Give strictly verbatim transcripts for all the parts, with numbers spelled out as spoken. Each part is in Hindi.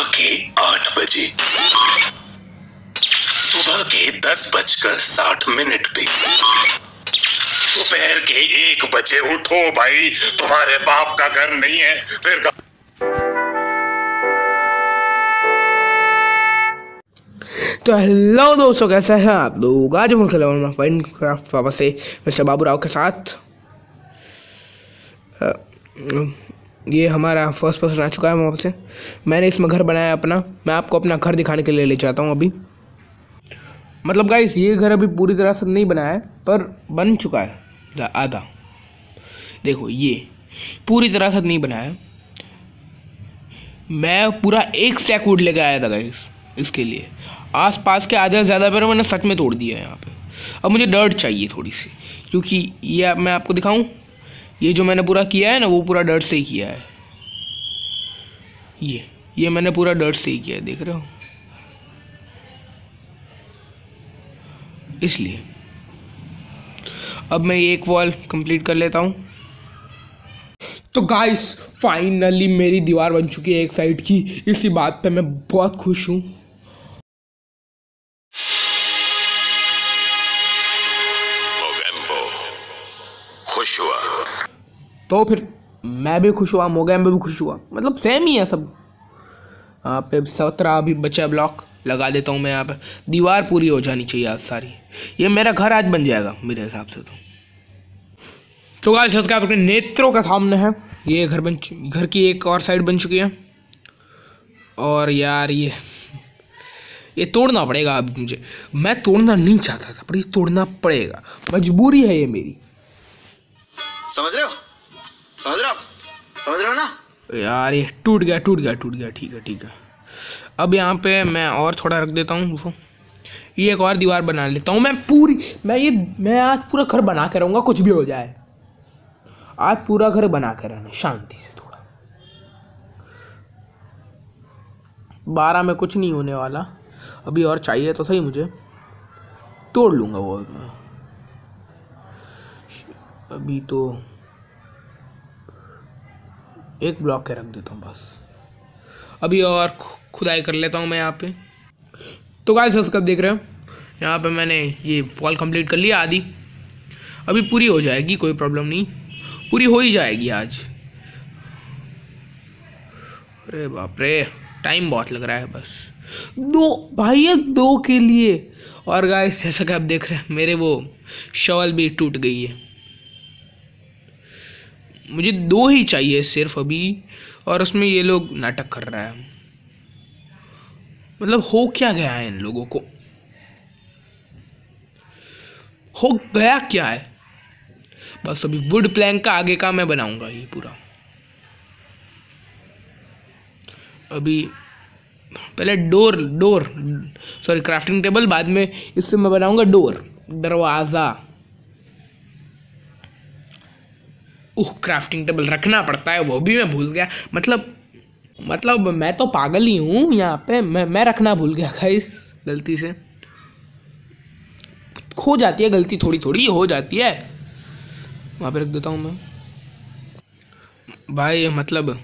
के आठ बजे, सुबह के दस बजकर साठ मिनट पे, दोपहर के एक बजे उठो भाई, तुम्हारे बाप का घर नहीं है फिर। तो हेलो दोस्तों, कैसे हैं आप लोग। आज हम खेल माइनक्राफ्ट वापस से मिस्टर बाबू राव के साथ। आ, ये हमारा फर्स्ट पर्सन आ चुका है वापस से। मैंने इसमें घर बनाया अपना। मैं आपको अपना घर दिखाने के लिए ले जाता हूँ अभी। मतलब गाइस, ये घर अभी पूरी तरह से नहीं बनाया है, पर बन चुका है आधा। देखो, ये पूरी तरह से नहीं बनाया है। मैं पूरा एक स्टैक वुड लेके आया था गाइस इसके लिए। आस पास के आधे से ज़्यादा पेड़ मैंने सच में तोड़ दिया है यहाँ पे। अब मुझे डर्ट चाहिए थोड़ी सी, क्योंकि ये मैं आपको दिखाऊं, ये जो मैंने पूरा किया है ना, वो पूरा डर्ट से ही किया है। ये ये मैंने पूरा डर्ट से ही किया है, देख रहे हो। इसलिए अब मैं ये एक वॉल कंप्लीट कर लेता हूँ। तो गाइस, फाइनली मेरी दीवार बन चुकी है एक साइड की। इसी बात पे मैं बहुत खुश हूँ। खुश हुआ तो फिर मैं भी खुश हुआ, मोगैम्बो भी खुश हुआ, मतलब सेम ही है सब। यहाँ पे सत्रह अभी बचा ब्लॉक लगा देता हूँ मैं। यहाँ पे दीवार पूरी हो जानी चाहिए आज सारी। ये मेरा घर आज बन जाएगा मेरे हिसाब से। तो तो गाइस, इसका अपने नेत्रों के सामने है ये घर बन घर की एक और साइड बन चुकी है। और यार ये ये तोड़ना पड़ेगा अब मुझे। मैं तोड़ना नहीं चाहता था, पर ये तोड़ना पड़ेगा, मजबूरी है ये मेरी। समझ रहे हो समझ रहे हो समझ रहे हो ना यार। ये टूट गया टूट गया टूट गया ठीक है ठीक है। अब यहाँ पे मैं और थोड़ा रख देता हूँ। ये एक और दीवार बना लेता हूँ मैं पूरी। मैं ये मैं आज पूरा घर बना के रहूँगा, कुछ भी हो जाए। आज पूरा घर बना के रहना शांति से। थोड़ा बारह में कुछ नहीं होने वाला। अभी और चाहिए तो सही, मुझे तोड़ लूँगा वो मैं। अभी तो एक ब्लॉक के रख देता हूँ बस। अभी और खुदाई कर लेता हूँ मैं यहाँ पे। तो गाइस, कब देख रहे हो, यहाँ पे मैंने ये वॉल कंप्लीट कर लिया आधी। अभी पूरी हो जाएगी, कोई प्रॉब्लम नहीं, पूरी हो ही जाएगी आज। अरे बाप रे, टाइम बहुत लग रहा है बस। दो भाई, ये दो के लिए। और गाइस, जैसा कि आप देख रहे हैं, मेरे वो शॉल भी टूट गई है। मुझे दो ही चाहिए सिर्फ अभी, और उसमें ये लोग नाटक कर रहा है। मतलब हो क्या गया है इन लोगों को, हो गया क्या है। बस अभी वुड प्लैंक का आगे का मैं बनाऊंगा ये पूरा। अभी पहले door door sorry crafting table, बाद में इससे मैं बनाऊंगा डोर, दरवाज़ा। उह, क्राफ्टिंग टेबल रखना पड़ता है, वो भी मैं भूल गया। मतलब मतलब मैं तो पागल ही हूँ यहाँ पे। मैं मैं रखना भूल गया गाइस, गलती से। हो जाती है गलती, थोड़ी थोड़ी हो जाती है। वहाँ पे रख देता हूँ मैं भाई। मतलब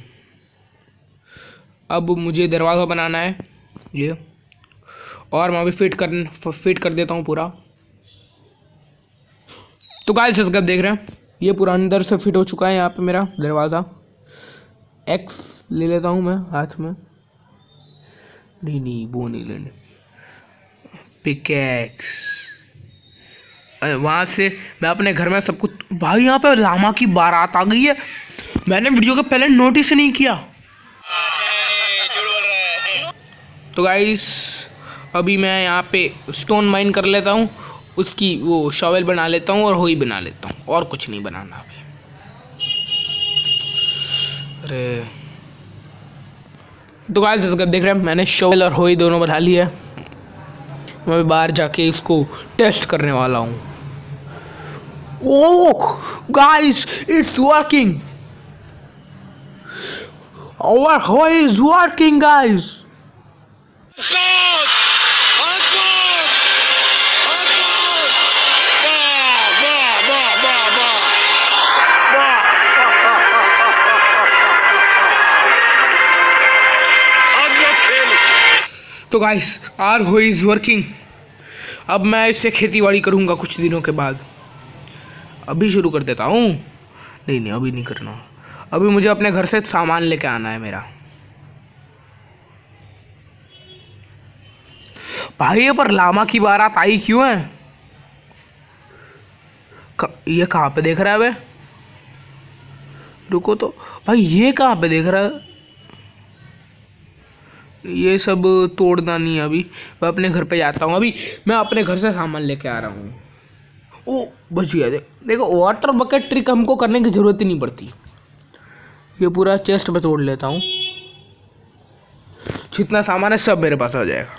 अब मुझे दरवाज़ा बनाना है ये, और मैं भी फिट कर फिट कर देता हूँ पूरा। तो गाइस, इसका देख रहे हैं, ये पूरा अंदर से फिट हो चुका है यहाँ पे मेरा दरवाज़ा। एक्स ले लेता हूँ मैं हाथ में। नहीं नहीं वो नहीं लेने, पिकैक्स। वहाँ से मैं अपने घर में सब कुछ। भाई, यहाँ पे लामा की बारात आ गई है। मैंने वीडियो के पहले नोटिस नहीं किया। तो गाइस, अभी मैं यहाँ पे स्टोन माइन कर लेता हूँ, उसकी वो शॉवेल बना लेता हूँ और होई बना लेता हूँ, और कुछ नहीं बनाना अभी। अरे तो गाइस, जैसे देख रहे हैं, मैंने शॉवेल और होई दोनों बना लिया है। मैं बाहर जाके इसको टेस्ट करने वाला हूँ। Oh guys, it's working. Our hoy is working, guys. अब ये तो guys our hoe is working. अब मैं इससे खेती बाड़ी करूँगा कुछ दिनों के बाद। अभी शुरू कर देता हूँ। नहीं नहीं अभी नहीं करना। अभी मुझे अपने घर से सामान लेके आना है मेरा। भाई ये पर लामा की बारात आई क्यों है? क, ये कहाँ पे देख रहा है बे? रुको तो भाई, ये कहाँ पे देख रहा है? ये सब तोड़ना नहीं है अभी। मैं अपने घर पे जाता हूँ। अभी मैं अपने घर से सामान लेके आ रहा हूँ। ओ बच गया। देख देखो, वाटर बकेट ट्रिक हमको करने की ज़रूरत ही नहीं पड़ती। ये पूरा चेस्ट पे तोड़ लेता हूँ। जितना सामान है सब मेरे पास आ जाएगा।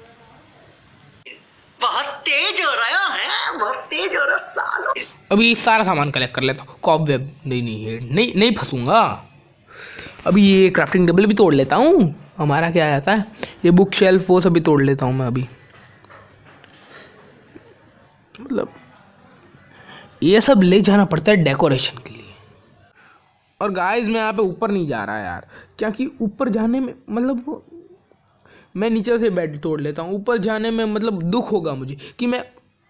बहुत तेज हो रहा है, बहुत तेज हो रहा सालो। अभी सारा सामान कलेक्ट कर लेता हूँ। कॉबवेब नहीं नहीं ये नहीं नहीं फंसूंगा। अभी ये क्राफ्टिंग टेबल भी तोड़ लेता हूँ। हमारा क्या आता है, ये बुक शेल्फ वो सब भी तोड़ लेता हूँ मैं अभी। मतलब ये सब ले जाना पड़ता है डेकोरेशन के लिए। और गाइस मैं यहाँ पे ऊपर नहीं जा रहा यार, क्योंकि ऊपर जाने में मतलब वो मैं नीचे से बेड तोड़ लेता हूँ। ऊपर जाने में मतलब दुख होगा मुझे कि मैं,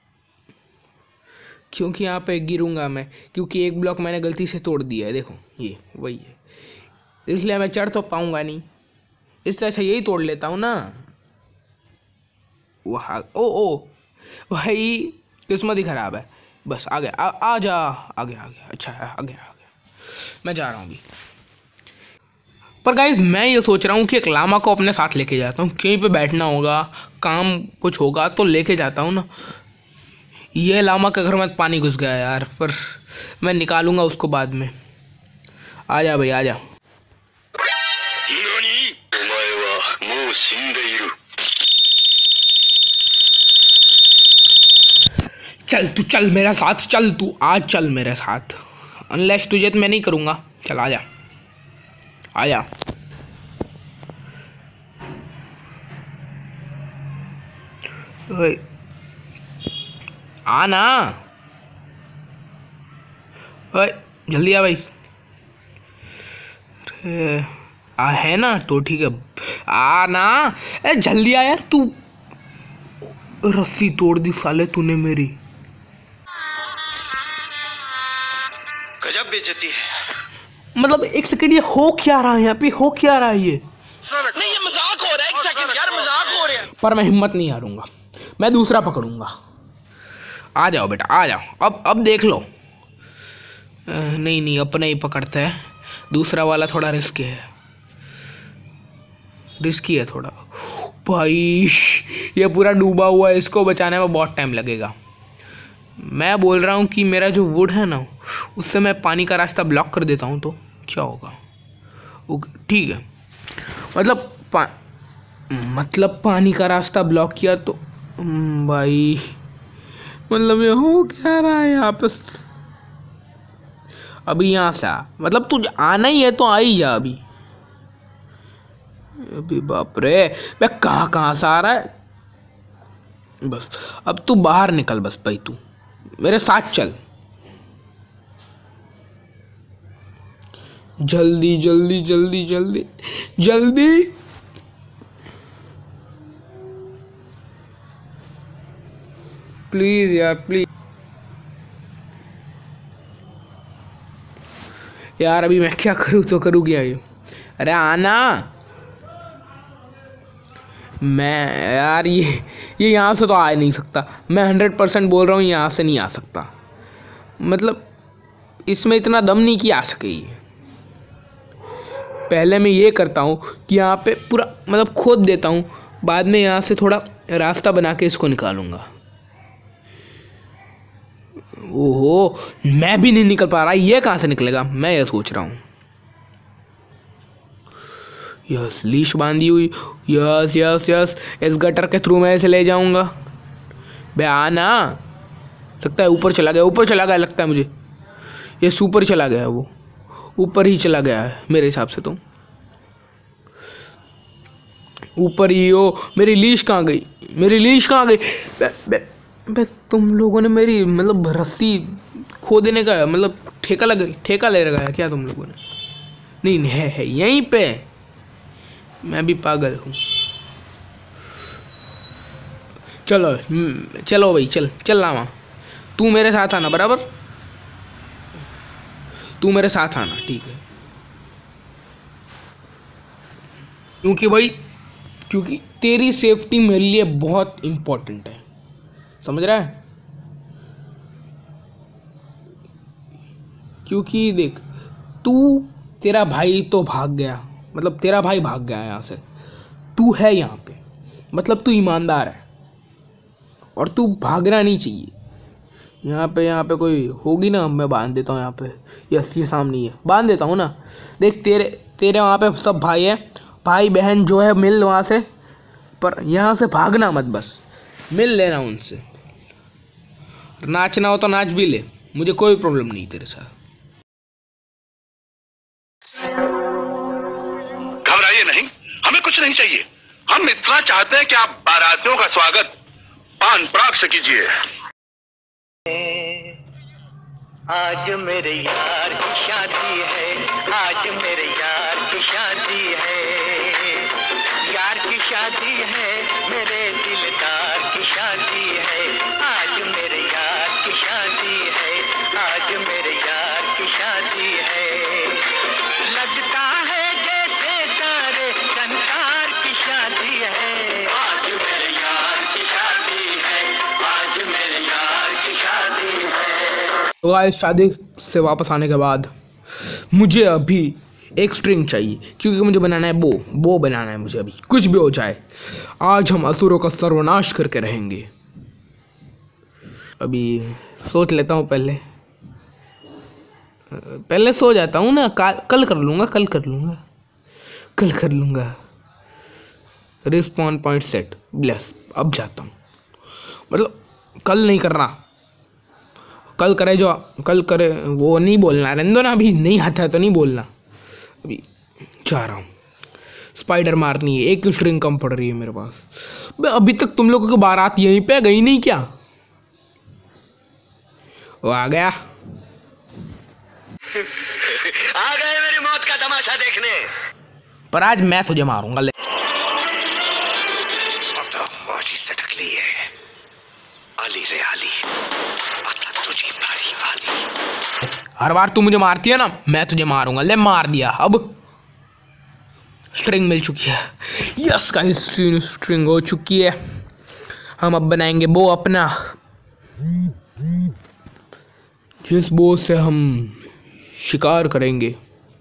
क्योंकि यहाँ पे गिरूंगा मैं, क्योंकि एक ब्लॉक मैंने गलती से तोड़ दिया है। देखो ये वही है, इसलिए मैं चढ़ तो पाऊंगा नहीं। इससे अच्छा यही तोड़ लेता हूँ ना। वाह ओ ओ भाई किस्मत ही ख़राब है। बस आ गया, आ, आ जा आ गया आ गया। अच्छा है, आ गया आ गया। मैं जा रहा हूँ अभी। पर गाइज मैं ये सोच रहा हूँ कि एक लामा को अपने साथ लेके जाता हूँ। कहीं पे बैठना होगा, काम कुछ होगा तो लेके जाता हूँ ना। ये लामा के घर में पानी घुस गया यार, पर मैं निकालूंगा उसको बाद में। आ जा भाई आ जा। चल तू चल मेरे साथ, चल तू आज चल मेरे साथ। अनलेस तुझे तो मैं नहीं करूँगा। चल आ जा आ जा। ओए आ ना, ओए जल्दी आ भाई। अरे आ है ना तो ठीक है, आ ना। ए जल्दी आ यार। तू रस्सी तोड़ दी साले तूने मेरी। गजब बेइज्जती है। मतलब एक सेकंड, ये हो क्या रहा है यहाँ पे? हो क्या रहा है ये? नहीं ये मजाक हो रहा है। एक सेकंड यार, मजाक हो रहा है। पर मैं हिम्मत नहीं हारूंगा, मैं दूसरा पकड़ूंगा। आ जाओ बेटा आ जाओ। अब अब देख लो। अ, नहीं नहीं अपने ही पकड़ते हैं। दूसरा वाला थोड़ा रिस्की है, रिस्की है थोड़ा। भाई ये पूरा डूबा हुआ है, इसको बचाने में बहुत टाइम लगेगा। मैं बोल रहा हूँ कि मेरा जो वुड है ना, उससे मैं पानी का रास्ता ब्लॉक कर देता हूँ तो क्या होगा? ओके ठीक है। मतलब पा मतलब पानी का रास्ता ब्लॉक किया तो भाई, मतलब ये हो क्या रहा है यहाँ पे? अभी यहाँ से आ, मतलब तुझे आना ही है तो आ ही जा अभी। अभी बाप रे, मैं कहाँ कहाँ से आ रहा है। बस अब तू बाहर निकल बस भाई, तू मेरे साथ चल। जल्दी जल्दी जल्दी जल्दी जल्दी। प्लीज यार प्लीज यार। अभी मैं क्या करूँ तो करूँ क्या ये? अरे आना। मैं यार ये ये यहाँ से तो आ नहीं सकता। मैं हंड्रेड परसेंट बोल रहा हूँ यहाँ से नहीं आ सकता। मतलब इसमें इतना दम नहीं कि आ सके ये। पहले मैं ये करता हूँ कि यहाँ पे पूरा मतलब खोद देता हूँ, बाद में यहाँ से थोड़ा रास्ता बना के इसको निकालूंगा। ओहो मैं भी नहीं निकल पा रहा, ये कहाँ से निकलेगा? मैं ये सोच रहा हूँ। यस लीश बांधी हुई। यस यस यस इस गटर के थ्रू मैं इसे ले जाऊंगा। बे आना। लगता है ऊपर चला गया, ऊपर चला गया लगता है मुझे। ये ऊपर चला गया है, वो ऊपर ही चला गया है मेरे हिसाब से तो। ऊपर ही हो। मेरी लीश कहाँ गई? मेरी लीश कहाँ गई? बे, बे, बस तुम लोगों ने मेरी मतलब रस्सी खो देने का मतलब ठेका लग ठेका ले रखा है क्या तुम लोगों ने? नहीं नहीं है, है यहीं पे। मैं भी पागल हूँ। चलो हम्म, चलो भाई चल चल लामा, तू मेरे साथ आना बराबर, तू मेरे साथ आना ठीक है, क्योंकि भाई क्योंकि तेरी सेफ्टी मेरे लिए बहुत इम्पोर्टेंट है, समझ रहा है। क्योंकि देख तू, तेरा भाई तो भाग गया, मतलब तेरा भाई भाग गया यहाँ से, तू है यहाँ पे, मतलब तू ईमानदार है और तू भागना नहीं चाहिए। यहाँ पे यहाँ पे कोई होगी ना, मैं बांध देता हूँ यहाँ पे, यस ये सामने ही है, बांध देता हूँ ना। देख तेरे तेरे वहाँ पे सब भाई है, भाई बहन जो है मिल वहाँ से, पर यहाँ से भागना मत, बस मिल लेना उनसे, नाचना हो तो नाच भी ले, मुझे कोई प्रॉब्लम नहीं तेरे साथ। घबराइए नहीं, हमें कुछ नहीं चाहिए, हम इतना चाहते हैं कि आप बारातियों का स्वागत पान पराग से कीजिए। आज मेरे यार की शादी है, आज मेरे यार की शादी है, यार की शादी है, मेरे दिलदार की शादी है, आज मेरे यार की शादी है, आज मेरे यार की शादी है, लगता है जैसे सारे संसार की शादी है, आज मेरे यार की शादी है, आज मेरे यार की शादी है। तो गाइस शादी से वापस आने के बाद मुझे अभी एक स्ट्रिंग चाहिए, क्योंकि मुझे बनाना है बो बो बनाना है मुझे, अभी कुछ भी हो जाए आज हम असुरों का सर्वनाश करके रहेंगे। अभी सोच लेता हूँ, पहले पहले सो जाता हूँ ना, कल कर लूँगा कल कर लूँगा कल कर लूँगा रिस्पॉन पॉइंट सेट ब्लेस, अब जाता हूँ, मतलब कल नहीं करना, कल करे जो कल करे वो नहीं बोलना, रहने दो ना, अभी नहीं आता है तो नहीं बोलना। अभी जा रहा हूँ, स्पाइडर मारनी है, एक स्ट्रिंग कम पड़ रही है मेरे पास। बे अभी तक तुम लोगों की बारात यहीं पे गई नहीं क्या? वो आ गया, आ गए मेरी मौत का तमाशा देखने। पर आज मैं तुझे मारूंगा। ले मौजी से ढक ली है, आली रे आली, मतलब तुझे भारी आली। हर बार तू मुझे मारती है ना, मैं तुझे मारूंगा। ले मार दिया, अब स्ट्रिंग मिल चुकी है। यस गाइस, स्ट्रिंग स्ट्रिंग हो चुकी है। हम अब बनाएंगे बो अपना, जिस बो से हम शिकार करेंगे।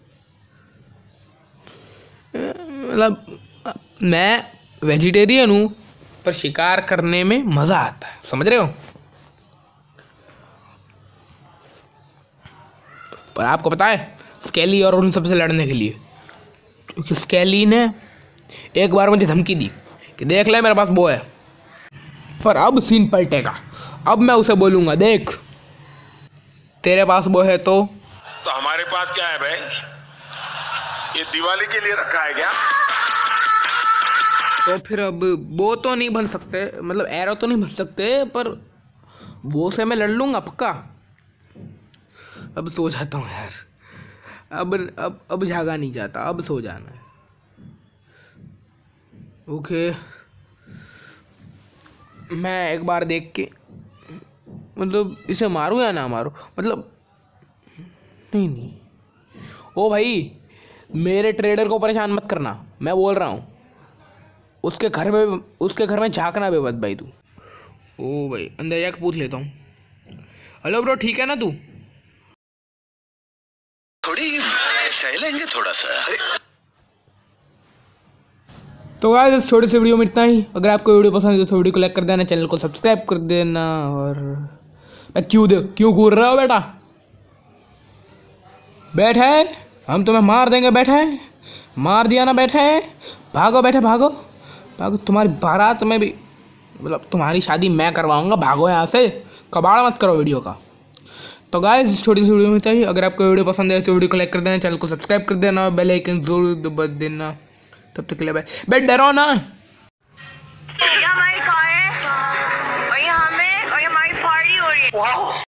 मतलब मैं वेजिटेरियन हूँ, पर शिकार करने में मज़ा आता है, समझ रहे हो? पर आपको पता है स्केली और उन सबसे लड़ने के लिए, क्योंकि स्केली ने एक बार मुझे धमकी दी कि देख ले मेरे पास बो है, पर अब सीन पलटेगा। अब मैं उसे बोलूँगा, देख तेरे पास बो है तो तो हमारे पास क्या है भाई? ये दिवाली के लिए रखा है क्या? तो फिर अब बो तो नहीं बन सकते, मतलब एरो तो नहीं बन सकते, पर बो से मैं लड़ लूँगा पक्का। अब सो जाता हूँ यार, अब अब अब जागा नहीं जाता, अब सो जाना है। ओके, मैं एक बार देख के, मतलब इसे मारूँ या ना मारूँ, मतलब नहीं नहीं ओ भाई, मेरे ट्रेडर को परेशान मत करना, मैं बोल रहा हूँ। उसके घर में उसके घर में झांकना बेबद भाई तू। ओ भाई अंदर जाके पूछ लेता हूँ। हेलो ब्रो, ठीक है ना तू? थोड़ी सह लेंगे थोड़ा सा। तो गाइस इस छोटे से वीडियो में इतना ही। अगर आपको वीडियो पसंद है तो वीडियो को लाइक कर देना, चैनल को सब्सक्राइब कर देना। और क्यों दे क्यों घूर रहे हो बेटा? बैठे हम तुम्हें मार देंगे, बैठे मार दिया ना, बैठे भागो, बैठे भागो भागो। तुम्हारी बारात में भी, मतलब तुम्हारी शादी मैं करवाऊंगा, भागो यहाँ से, कबाड़ मत करो वीडियो का। तो गाइस इस छोटी सी वीडियो में चाहिए। अगर आपको वीडियो पसंद है तो वीडियो को लाइक कर देना, चैनल को सब्सक्राइब कर देना और बेल आइकन जरूर दबा देना। तब तक के लिए बाय। बे डरो ना। ये हमारी कार है और ये हमें और ये हमारी पार्टी हो रही है।